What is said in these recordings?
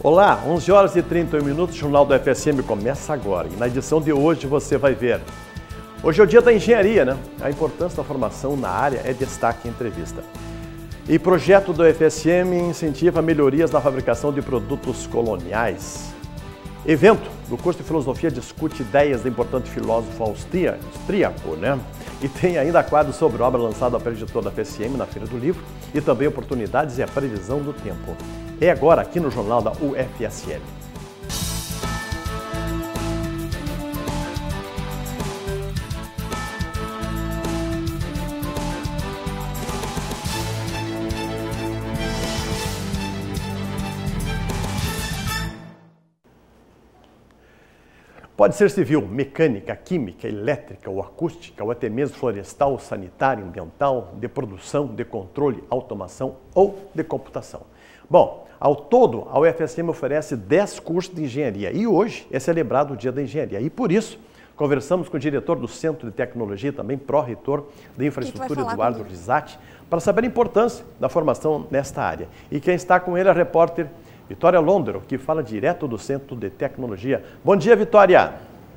Olá, 11 horas e 31 minutos, o Jornal do FSM começa agora. E na edição de hoje você vai ver. Hoje é o dia da engenharia, né? A importância da formação na área é destaque em entrevista. E projeto do FSM incentiva melhorias na fabricação de produtos coloniais. Evento do curso de filosofia discute ideias do importante filósofo austríaco, né? E tem ainda quadro sobre obra lançada pela editora da FSM na Feira do Livro e também oportunidades e a previsão do tempo. É agora aqui no Jornal da UFSM. Pode ser civil, mecânica, química, elétrica ou acústica, ou até mesmo florestal, sanitária, ambiental, de produção, de controle, automação ou de computação. Bom, ao todo, a UFSM oferece 10 cursos de engenharia e hoje é celebrado o Dia da Engenharia. E por isso, conversamos com o diretor do Centro de Tecnologia, também pró-reitor de Infraestrutura, Eduardo Risati, para saber a importância da formação nesta área. E quem está com ele é a repórter Vitória Londero, que fala direto do Centro de Tecnologia. Bom dia, Vitória!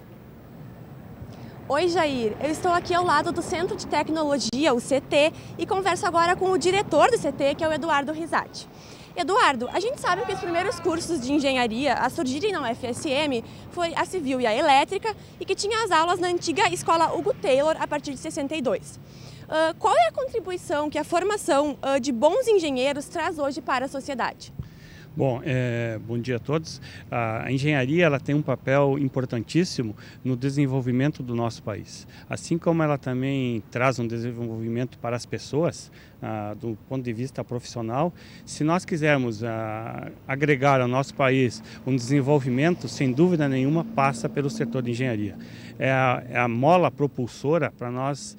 Oi, Jair. Eu estou aqui ao lado do Centro de Tecnologia, o CT, e converso agora com o diretor do CT, que é o Eduardo Risati. Eduardo, a gente sabe que os primeiros cursos de engenharia a surgirem na UFSM foi a civil e a elétrica, e que tinha as aulas na antiga Escola Hugo Taylor a partir de 62. Qual é a contribuição que a formação de bons engenheiros traz hoje para a sociedade? Bom, bom dia a todos. A engenharia ela tem um papel importantíssimo no desenvolvimento do nosso país. Assim como ela também traz um desenvolvimento para as pessoas, do ponto de vista profissional, se nós quisermos agregar ao nosso país um desenvolvimento, sem dúvida nenhuma, passa pelo setor de engenharia. É a mola propulsora para nós,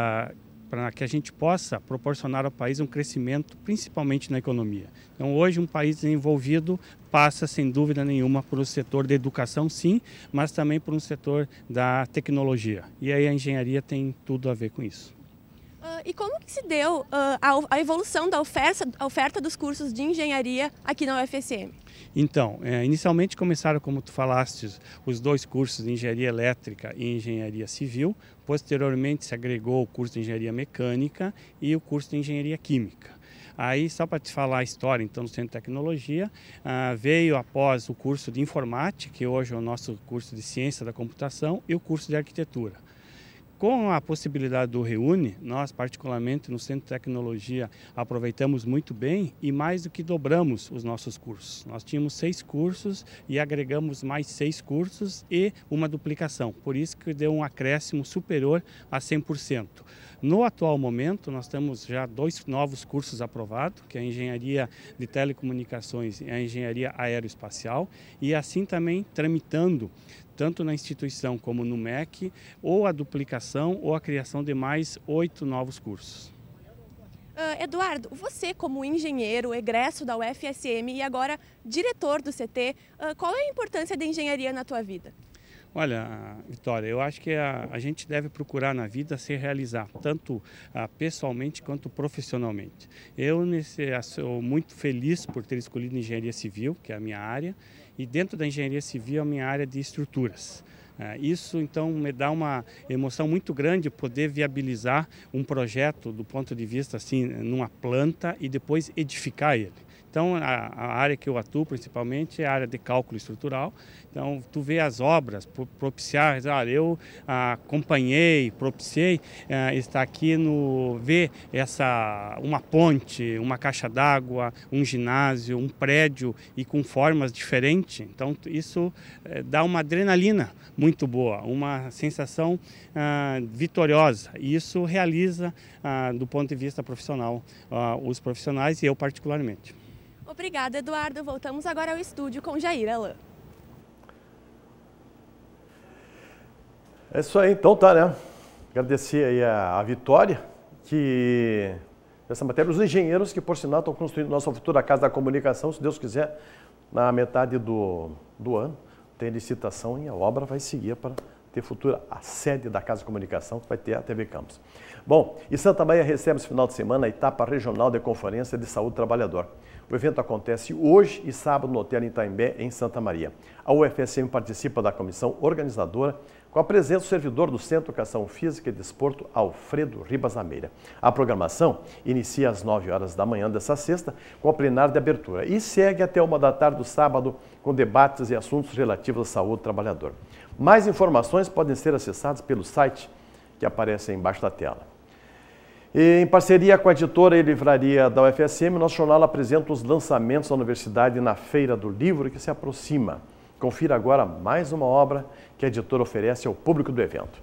para que a gente possa proporcionar ao país um crescimento, principalmente na economia. Então, hoje, um país desenvolvido passa, sem dúvida nenhuma, por um setor da educação, sim, mas também por um setor da tecnologia. E aí a engenharia tem tudo a ver com isso. E como que se deu a evolução da oferta dos cursos de engenharia aqui na UFSM? Então, inicialmente começaram, como tu falaste, os dois cursos de engenharia elétrica e engenharia civil. Posteriormente se agregou o curso de engenharia mecânica e o curso de engenharia química. Aí, só para te falar a história, então, do Centro de Tecnologia, veio após o curso de informática, que hoje é o nosso curso de ciência da computação, e o curso de arquitetura. Com a possibilidade do Reúne, nós particularmente no Centro de Tecnologia aproveitamos muito bem e mais do que dobramos os nossos cursos. Nós tínhamos 6 cursos e agregamos mais 6 cursos e uma duplicação, por isso que deu um acréscimo superior a 100%. No atual momento, nós temos já 2 novos cursos aprovados, que é a Engenharia de Telecomunicações e a Engenharia Aeroespacial, e assim também tramitando tanto na instituição como no MEC, ou a duplicação ou a criação de mais 8 novos cursos. Eduardo, você como engenheiro, egresso da UFSM e agora diretor do CT, qual é a importância da engenharia na tua vida? Olha, Vitória, eu acho que a gente deve procurar na vida se realizar, tanto pessoalmente quanto profissionalmente. Eu sou muito feliz por ter escolhido engenharia civil, que é a minha área, e dentro da engenharia civil a minha área de estruturas. Isso, então, me dá uma emoção muito grande poder viabilizar um projeto do ponto de vista, assim, numa planta e depois edificar ele. Então, a área que eu atuo principalmente é a área de cálculo estrutural. Então, tu vê as obras propiciar, eu acompanhei, propiciei estar aqui ver uma ponte, uma caixa d'água, um ginásio, um prédio e com formas diferentes. Então, isso dá uma adrenalina muito boa, uma sensação vitoriosa. E isso realiza, do ponto de vista profissional, os profissionais e eu particularmente. Obrigada, Eduardo. Voltamos agora ao estúdio com Jair Alain. É isso aí, então tá, né? Agradecer aí a Vitória, que nessa matéria, os engenheiros que, por sinal, estão construindo nossa futura Casa da Comunicação, se Deus quiser, na metade do ano, tem licitação e a obra vai seguir para ter futura a sede da Casa de Comunicação, que vai ter a TV Campus. Bom, e Santa Maria recebe esse final de semana a etapa regional de Conferência de Saúde do Trabalhador. O evento acontece hoje e sábado no Hotel Itaimbé, em Santa Maria. A UFSM participa da comissão organizadora, com a presença do servidor do Centro de Educação Física e Desporto, Alfredo Ribas Ameira. A programação inicia às 9 horas da manhã dessa sexta, com a plenária de abertura, e segue até 1 da tarde do sábado, com debates e assuntos relativos à saúde do trabalhador. Mais informações podem ser acessadas pelo site que aparece aí embaixo da tela. E, em parceria com a editora e livraria da UFSM, nosso jornal apresenta os lançamentos da universidade na Feira do Livro que se aproxima. Confira agora mais uma obra que a editora oferece ao público do evento.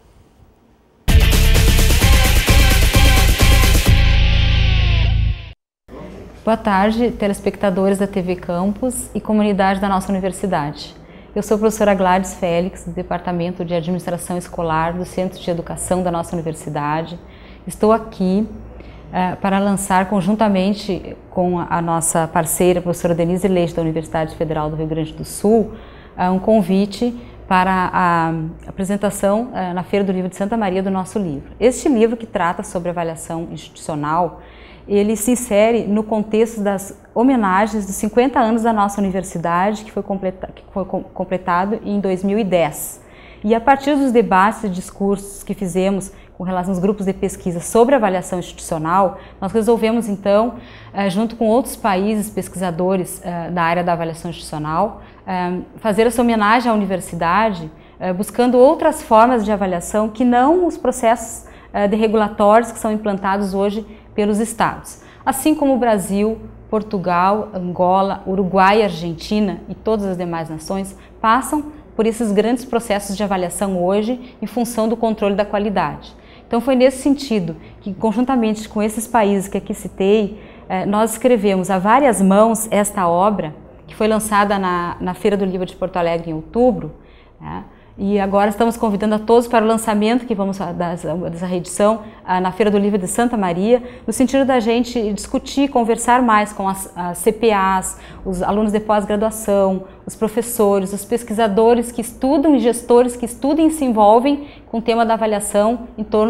Boa tarde, telespectadores da TV Campus e comunidade da nossa universidade. Eu sou a professora Gladys Félix, do Departamento de Administração Escolar do Centro de Educação da nossa universidade. Estou aqui para lançar, conjuntamente com a nossa parceira, a professora Denise Leite, da Universidade Federal do Rio Grande do Sul, um convite para a apresentação na Feira do Livro de Santa Maria do nosso livro. Este livro, que trata sobre avaliação institucional, ele se insere no contexto das homenagens dos 50 anos da nossa universidade, que foi completado em 2010. E a partir dos debates e discursos que fizemos com relação aos grupos de pesquisa sobre avaliação institucional, nós resolvemos então, junto com outros países pesquisadores da área da avaliação institucional, fazer essa homenagem à universidade, buscando outras formas de avaliação que não os processos de regulatórios que são implantados hoje pelos estados. Assim como o Brasil, Portugal, Angola, Uruguai, Argentina e todas as demais nações passam por esses grandes processos de avaliação hoje em função do controle da qualidade. Então foi nesse sentido que, conjuntamente com esses países que aqui citei, nós escrevemos a várias mãos esta obra, que foi lançada na Feira do Livro de Porto Alegre em outubro, né? E agora estamos convidando a todos para o lançamento que vamos dessa reedição na Feira do Livro de Santa Maria, no sentido da gente discutir, conversar mais com as CPAs, os alunos de pós-graduação, os professores, os pesquisadores que estudam e gestores que estudam e se envolvem com o tema da avaliação em torno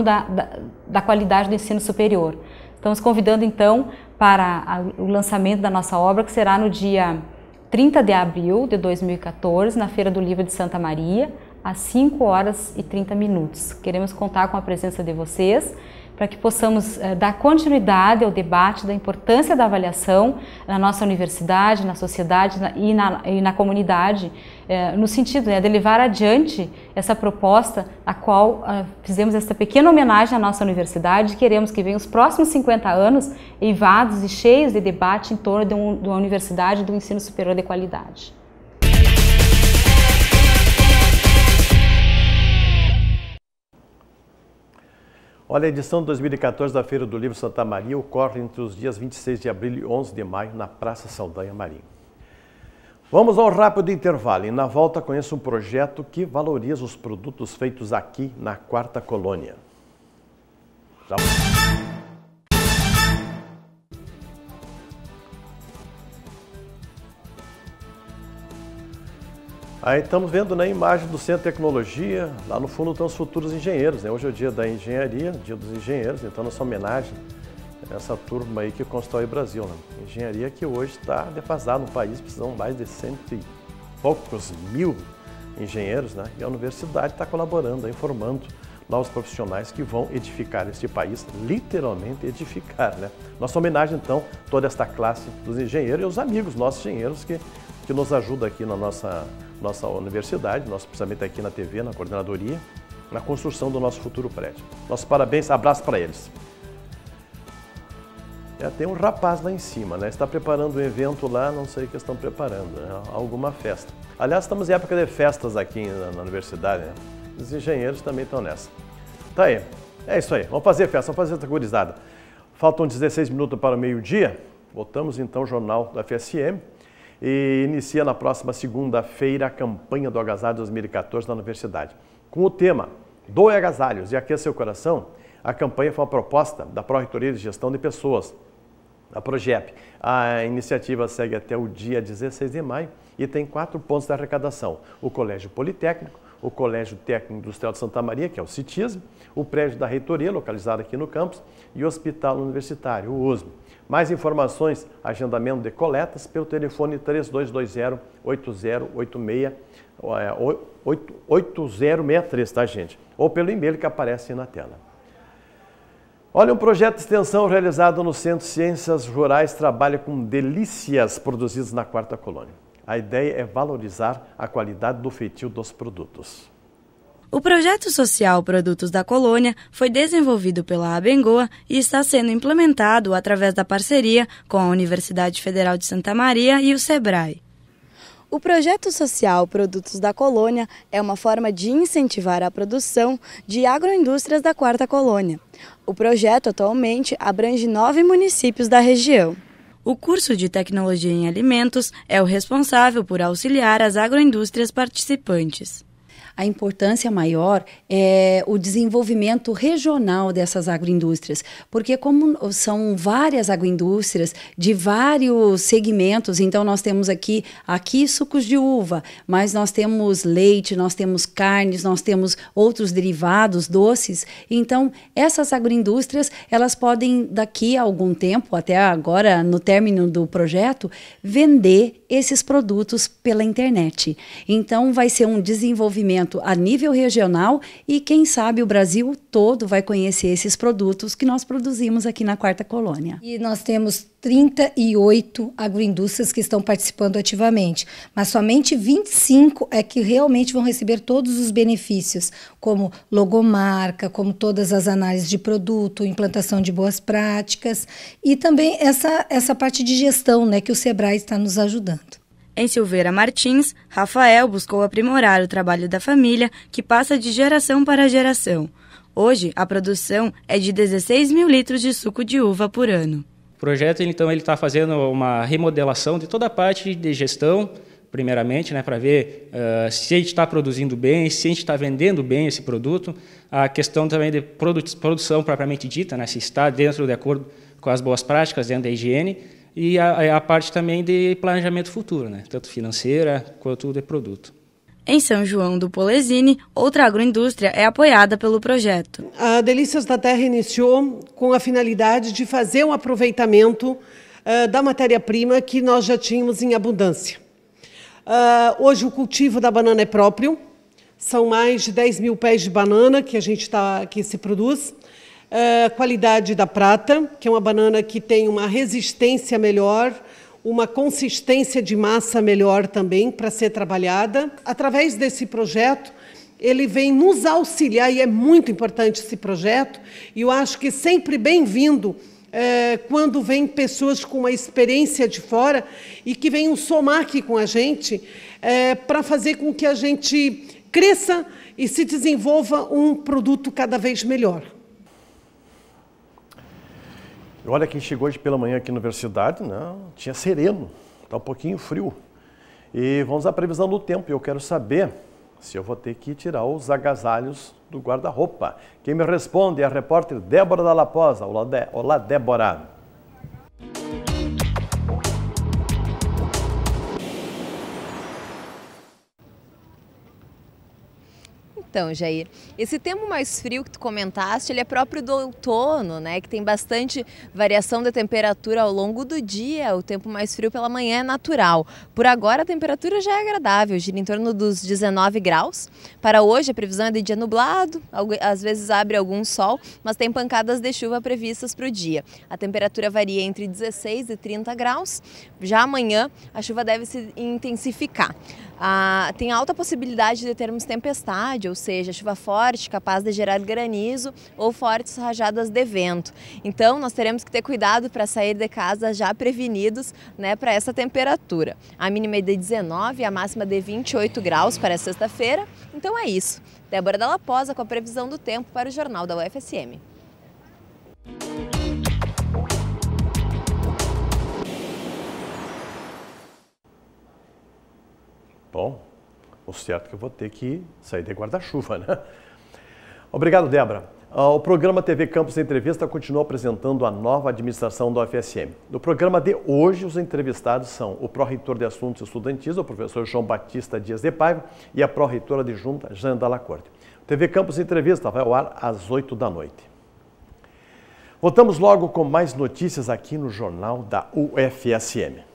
da qualidade do ensino superior. Estamos convidando então para o lançamento da nossa obra, que será no dia 30 de abril de 2014, na Feira do Livro de Santa Maria, às 5 horas e 30 minutos. Queremos contar com a presença de vocês para que possamos dar continuidade ao debate da importância da avaliação na nossa universidade, na sociedade e na comunidade, no sentido de levar adiante essa proposta a qual fizemos esta pequena homenagem à nossa universidade e queremos que venham os próximos 50 anos eivados e cheios de debate em torno de uma universidade e do ensino superior de qualidade. Olha, a edição de 2014 da Feira do Livro Santa Maria ocorre entre os dias 26 de abril e 11 de maio na Praça Saldanha Marinho. Vamos ao rápido intervalo e na volta conheça um projeto que valoriza os produtos feitos aqui na Quarta Colônia. Já... Aí estamos vendo na imagem do Centro de Tecnologia, lá no fundo estão os futuros engenheiros, né? Hoje é o dia da engenharia, dia dos engenheiros, então nossa homenagem a essa turma aí que constrói o Brasil, né? Engenharia que hoje está defasada no país, precisam mais de 100 e poucos mil engenheiros, né? E a universidade está colaborando, aí, formando novos profissionais que vão edificar este país, literalmente edificar, né? Nossa homenagem então, toda esta classe dos engenheiros e os amigos nossos engenheiros que nos ajudam aqui na nossa universidade, precisamente aqui na TV, na coordenadoria, na construção do nosso futuro prédio. Nossos parabéns, abraço para eles. Tem um rapaz lá em cima, né? Está preparando um evento lá, não sei o que estão preparando, né? Alguma festa. Aliás, estamos em época de festas aqui na universidade, né? Os engenheiros também estão nessa. Tá aí, é isso aí, vamos fazer festa, vamos fazer essa gurizada. Faltam 16 minutos para o meio-dia, voltamos então ao Jornal da FSM. E inicia na próxima segunda-feira a campanha do Agasalho 2014 na universidade. Com o tema Doe Agasalhos e Aqueça Seu Coração, a campanha foi uma proposta da Pró-Reitoria de Gestão de Pessoas, a PROGEP. A iniciativa segue até o dia 16 de maio e tem 4 pontos de arrecadação: o Colégio Politécnico, o Colégio Técnico Industrial de Santa Maria, que é o CITISM, o prédio da Reitoria, localizado aqui no campus, e o Hospital Universitário, o USM. Mais informações, agendamento de coletas pelo telefone 3220-8063, tá, gente? Ou pelo e-mail que aparece na tela. Olha, um projeto de extensão realizado no Centro de Ciências Rurais trabalha com delícias produzidas na Quarta Colônia. A ideia é valorizar a qualidade do feitio dos produtos. O projeto social Produtos da Colônia foi desenvolvido pela Abengoa e está sendo implementado através da parceria com a Universidade Federal de Santa Maria e o SEBRAE. O projeto social Produtos da Colônia é uma forma de incentivar a produção de agroindústrias da Quarta Colônia. O projeto atualmente abrange 9 municípios da região. O curso de Tecnologia em Alimentos é o responsável por auxiliar as agroindústrias participantes. A importância maior é o desenvolvimento regional dessas agroindústrias, porque como são várias agroindústrias de vários segmentos, então nós temos aqui sucos de uva, mas nós temos leite, nós temos carnes, nós temos outros derivados, doces. Então essas agroindústrias, elas podem daqui a algum tempo, até agora no término do projeto, vender esses produtos pela internet. Então vai ser um desenvolvimento a nível regional e quem sabe o Brasil todo vai conhecer esses produtos que nós produzimos aqui na Quarta Colônia. E nós temos 38 agroindústrias que estão participando ativamente, mas somente 25 é que realmente vão receber todos os benefícios, como logomarca, como todas as análises de produto, implantação de boas práticas e também essa parte de gestão, né, que o SEBRAE está nos ajudando. Em Silveira Martins, Rafael buscou aprimorar o trabalho da família, que passa de geração para geração. Hoje, a produção é de 16 mil litros de suco de uva por ano. O projeto, então, ele está fazendo uma remodelação de toda a parte de gestão, primeiramente, né, para ver se a gente está produzindo bem, se a gente está vendendo bem esse produto. A questão também de produção propriamente dita, né, se está de acordo com as boas práticas, dentro da higiene. E a parte também de planejamento futuro, né? Tanto financeira quanto de produto. Em São João do Polesine, outra agroindústria é apoiada pelo projeto. A Delícias da Terra iniciou com a finalidade de fazer um aproveitamento da matéria-prima que nós já tínhamos em abundância. Hoje o cultivo da banana é próprio, são mais de 10 mil pés de banana que se produz. Qualidade da prata, que é uma banana que tem uma resistência melhor, uma consistência de massa melhor também para ser trabalhada. Através desse projeto, ele vem nos auxiliar, e é muito importante esse projeto, e eu acho que sempre bem-vindo quando vem pessoas com uma experiência de fora e que venham somar aqui com a gente para fazer com que a gente cresça e se desenvolva um produto cada vez melhor. Olha, quem chegou hoje pela manhã aqui na universidade, não, tinha sereno, está um pouquinho frio. E vamos à previsão do tempo, eu quero saber se eu vou ter que tirar os agasalhos do guarda-roupa. Quem me responde é a repórter Débora Dalla Posa. Olá, Débora. Então, Jair, esse tempo mais frio que tu comentaste, ele é próprio do outono, né? Que tem bastante variação de temperatura ao longo do dia. O tempo mais frio pela manhã é natural. Por agora a temperatura já é agradável, gira em torno dos 19 graus. Para hoje a previsão é de dia nublado, às vezes abre algum sol, mas tem pancadas de chuva previstas para o dia. A temperatura varia entre 16 e 30 graus. Já amanhã a chuva deve se intensificar. Tem alta possibilidade de termos tempestade, ou seja, chuva forte, capaz de gerar granizo ou fortes rajadas de vento. Então, nós teremos que ter cuidado para sair de casa já prevenidos, né, para essa temperatura. A mínima é de 19, a máxima de 28 graus para sexta-feira. Então é isso. Débora Dalla Posa com a previsão do tempo para o Jornal da UFSM. Bom, o certo é que eu vou ter que sair de guarda-chuva, né? Obrigado, Débora. O programa TV Campus Entrevista continua apresentando a nova administração da UFSM. No programa de hoje, os entrevistados são o pró-reitor de Assuntos Estudantis, o professor João Batista Dias de Paiva, e a pró-reitora adjunta, Jana Dalacorte. O TV Campus Entrevista vai ao ar às 8 da noite. Voltamos logo com mais notícias aqui no Jornal da UFSM.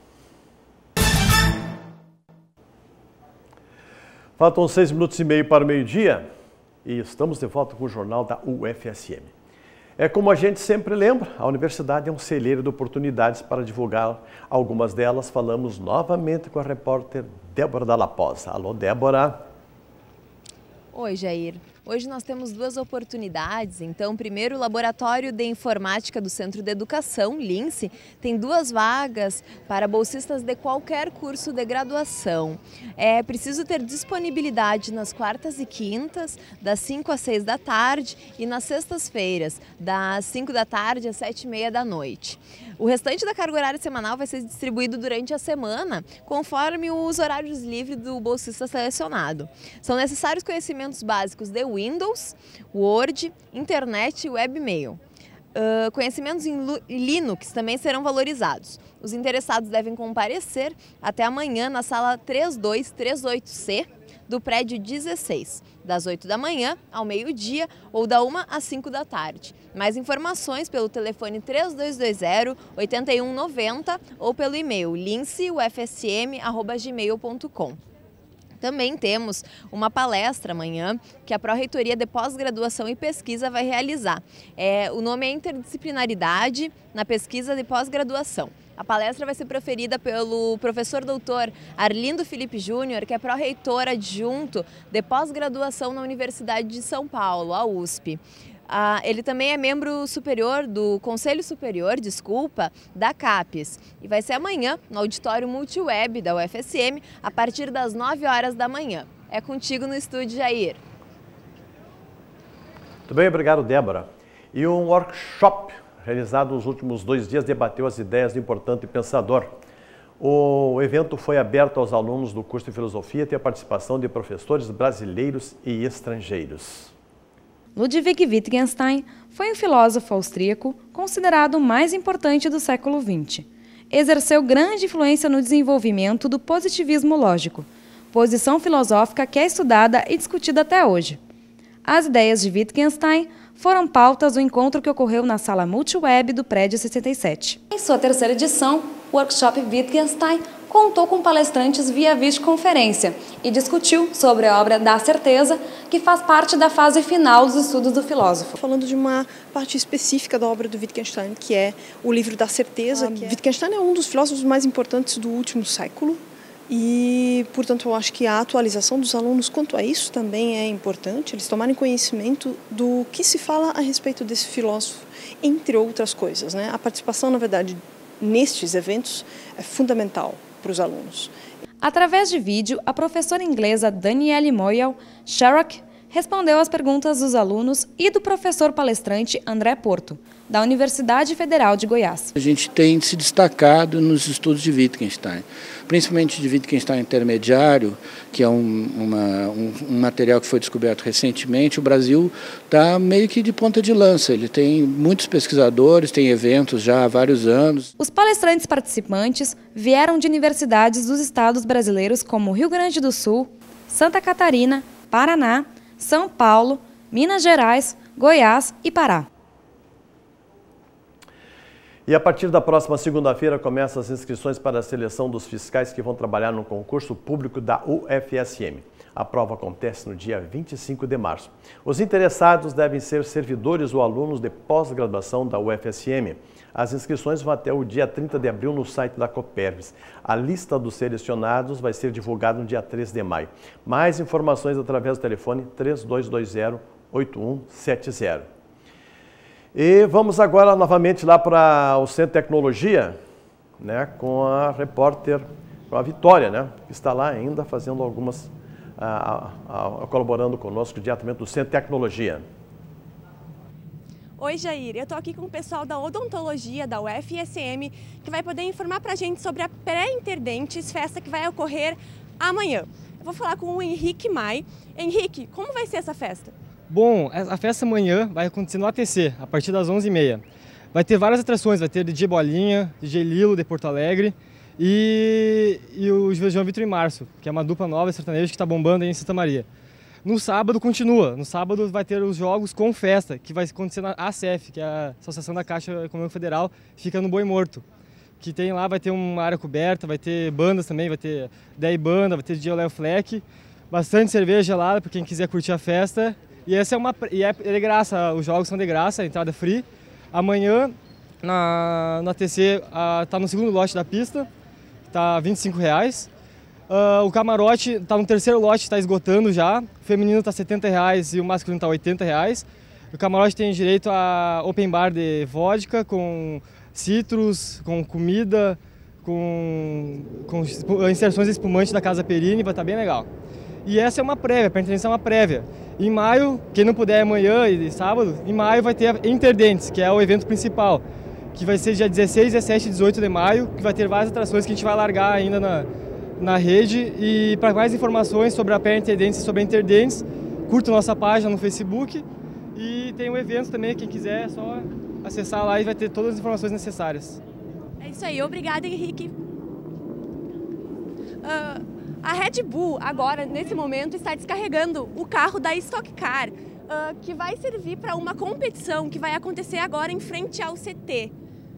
Faltam 6 minutos e meio para o meio-dia. E estamos de volta com o Jornal da UFSM. Como a gente sempre lembra, a universidade é um celeiro de oportunidades para divulgar algumas delas. Falamos novamente com a repórter Débora Dalla Posa. Alô, Débora. Oi, Jair. Hoje nós temos duas oportunidades. Então, primeiro, o Laboratório de Informática do Centro de Educação, LINSE, tem 2 vagas para bolsistas de qualquer curso de graduação. É preciso ter disponibilidade nas quartas e quintas, das 5 às 6 da tarde, e nas sextas-feiras, das 5 da tarde às 7h30 da noite. O restante da carga horária semanal vai ser distribuído durante a semana, conforme os horários livres do bolsista selecionado. São necessários conhecimentos básicos de Windows, Word, Internet e Webmail. Conhecimentos em Linux também serão valorizados. Os interessados devem comparecer até amanhã na sala 3238C do prédio 16, das 8 da manhã ao meio-dia ou da 1 às 5 da tarde. Mais informações pelo telefone 3220-8190 ou pelo e-mail linceufsm@gmail.com. Também temos uma palestra amanhã que a Pró-Reitoria de Pós-Graduação e Pesquisa vai realizar. O nome é Interdisciplinaridade na Pesquisa de Pós-Graduação. A palestra vai ser proferida pelo professor doutor Arlindo Felipe Júnior, que é pró-reitor adjunto de pós-graduação na Universidade de São Paulo, a USP. Ele também é membro superior do Conselho Superior, da CAPES. E vai ser amanhã no auditório multiweb da UFSM, a partir das 9 horas da manhã. É contigo no estúdio, Jair. Muito bem, obrigado, Débora. E um workshop realizado nos últimos 2 dias debateu as ideias do importante pensador. O evento foi aberto aos alunos do curso de Filosofia e tem a participação de professores brasileiros e estrangeiros. Ludwig Wittgenstein foi um filósofo austríaco considerado o mais importante do século XX. Exerceu grande influência no desenvolvimento do positivismo lógico, posição filosófica que é estudada e discutida até hoje. As ideias de Wittgenstein foram pautas do encontro que ocorreu na sala multiweb do prédio 67. Em sua 3ª edição, o workshop Wittgenstein contou com palestrantes via videoconferência e discutiu sobre a obra Da Certeza, que faz parte da fase final dos estudos do filósofo. Falando de uma parte específica da obra do Wittgenstein, que é o livro Da Certeza. Wittgenstein é um dos filósofos mais importantes do último século e, portanto, eu acho que a atualização dos alunos quanto a isso também é importante, eles tomarem conhecimento do que se fala a respeito desse filósofo, entre outras coisas, né? A participação, na verdade, nestes eventos é fundamental para os alunos. Através de vídeo, a professora inglesa Danielle Moyle Sherrock respondeu às perguntas dos alunos e do professor palestrante André Porto, da Universidade Federal de Goiás. A gente tem se destacado nos estudos de Wittgenstein, principalmente de Wittgenstein intermediário, que é um material que foi descoberto recentemente. O Brasil está meio que de ponta de lança, ele tem muitos pesquisadores, tem eventos já há vários anos. Os palestrantes participantes vieram de universidades dos estados brasileiros como Rio Grande do Sul, Santa Catarina, Paraná, São Paulo, Minas Gerais, Goiás e Pará. E a partir da próxima segunda-feira começam as inscrições para a seleção dos fiscais que vão trabalhar no concurso público da UFSM. A prova acontece no dia 25 de março. Os interessados devem ser servidores ou alunos de pós-graduação da UFSM. As inscrições vão até o dia 30 de abril no site da Copervis. A lista dos selecionados vai ser divulgada no dia 3 de maio. Mais informações através do telefone 3220-8170. E vamos agora novamente lá para o Centro de Tecnologia, né, com a repórter, com a Vitória, né, que está lá ainda fazendo algumas, colaborando conosco diretamente do Centro de Tecnologia. Oi, Jair, eu estou aqui com o pessoal da odontologia da UFSM, que vai poder informar para a gente sobre a Pré-Interdentes, festa que vai ocorrer amanhã. Eu vou falar com o Henrique Mai. Henrique, como vai ser essa festa? Bom, a festa amanhã vai acontecer no ATC, a partir das 11h30. Vai ter várias atrações, vai ter DJ Bolinha, DJ Lilo de Porto Alegre e o João Vitor e Márcio, que é uma dupla nova sertaneja que está bombando aí em Santa Maria. No sábado continua, no sábado vai ter os jogos com festa, que vai acontecer na ACF, que é a Associação da Caixa Econômica Federal, fica no Boi Morto. Que tem lá, vai ter uma área coberta, vai ter bandas também, vai ter 10 bandas, vai ter DJ Léo Fleck, bastante cerveja gelada para quem quiser curtir a festa. E essa é de graça, os jogos são de graça, a entrada é free. Amanhã, na TC, tá no segundo lote da pista, tá R$ 25,00. O camarote está no terceiro lote, está esgotando já. O feminino está R$ 70,00 e o masculino está R$ 80,00. O camarote tem direito a open bar de vodka, com citros, com comida, com inserções espumantes da Casa Perini, vai estar bem legal. E essa é uma prévia, para entrar é uma prévia. Em maio, quem não puder amanhã e sábado, em maio vai ter a Interdentes, que é o evento principal, que vai ser dia 16, 17 e 18 de maio, que vai ter várias atrações que a gente vai largar ainda na rede. E para mais informações sobre a Interdentes e sobre a Interdentes, curta nossa página no Facebook. E tem um evento também, quem quiser é só acessar lá e vai ter todas as informações necessárias. É isso aí, obrigada, Henrique. A Red Bull, agora, nesse momento, está descarregando o carro da Stock Car, que vai servir para uma competição que vai acontecer agora em frente ao CT.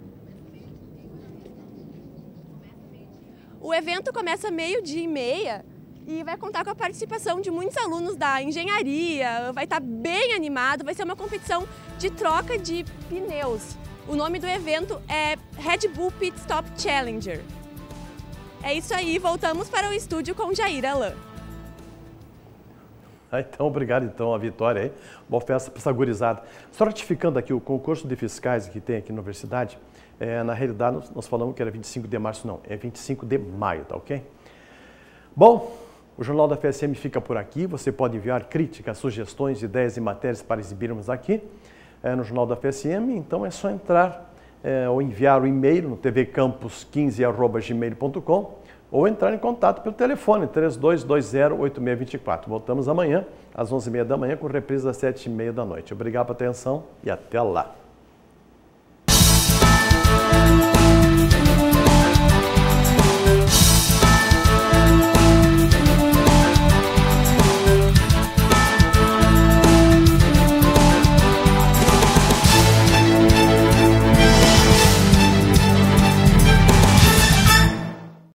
O evento começa 12h30 e vai contar com a participação de muitos alunos da engenharia, vai estar bem animado, vai ser uma competição de troca de pneus. O nome do evento é Red Bull Pit Stop Challenger. É isso aí, voltamos para o estúdio com Jair Alain. Então, obrigado então a Vitória aí. Boa festa para essa gurizada. Só ratificando aqui o concurso de fiscais que tem aqui na universidade, na realidade nós falamos que era 25 de março, não, é 25 de maio, tá ok? Bom, o Jornal da FSM fica por aqui. Você pode enviar críticas, sugestões, ideias e matérias para exibirmos aqui no Jornal da FSM. Então é só entrar ou enviar o e-mail no tvcampus15@gmail.com ou entrar em contato pelo telefone 3220-8624. Voltamos amanhã às 11h30 da manhã com reprise às 7h30 da noite. Obrigado pela atenção e até lá.